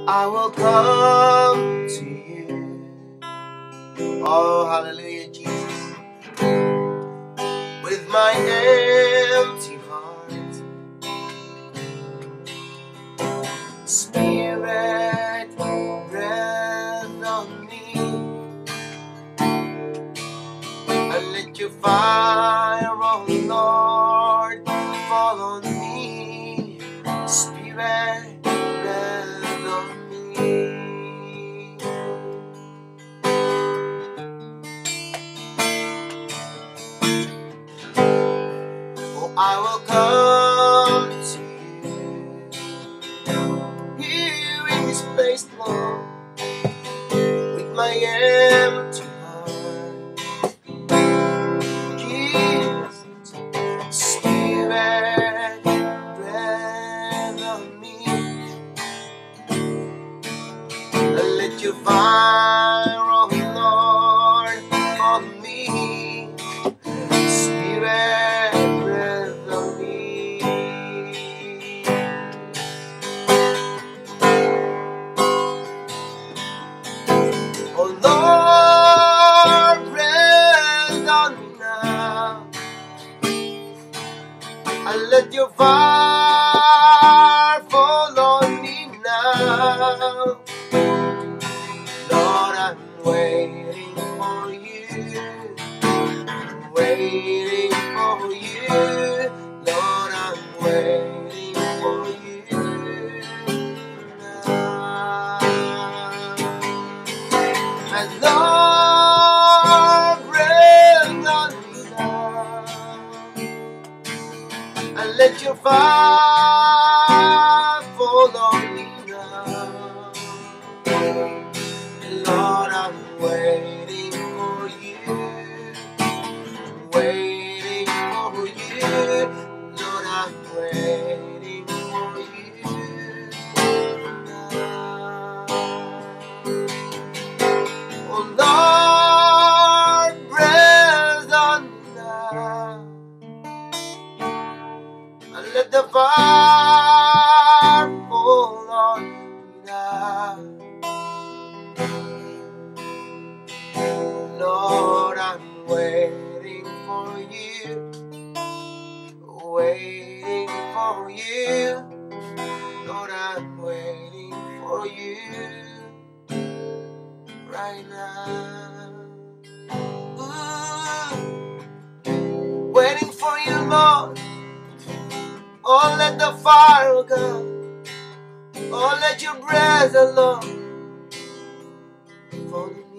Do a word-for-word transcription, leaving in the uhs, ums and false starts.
I will come to you. Oh, hallelujah, Jesus. With my empty heart, Spirit, breathe on me, and let your fire, oh Lord, fall on me. Spirit, breathe on me. Oh, I will come to you, here in this place, Lord, with my empty heart. Jesus, Spirit, breathe on me, and let your fire, oh Lord, on me. Spirit, breathe on me. Oh Lord, breathe on me now, and let your fire fall on me now. Lord, I'm waiting for you, waiting for you. Lord, I'm waiting for you now. And Lord, breathe on me now, and let your fire fall on me now. Lord, I'm waiting for you, waiting for you. Lord, I'm waiting for you now. Oh Lord, breathe on me now, and let the fire fall on me now. Lord, I'm waiting for you, waiting for you. Lord, I'm waiting for you right now. Ooh, waiting for you, Lord. Oh, let the fire go. Oh, let your breath, Lord, fall on me.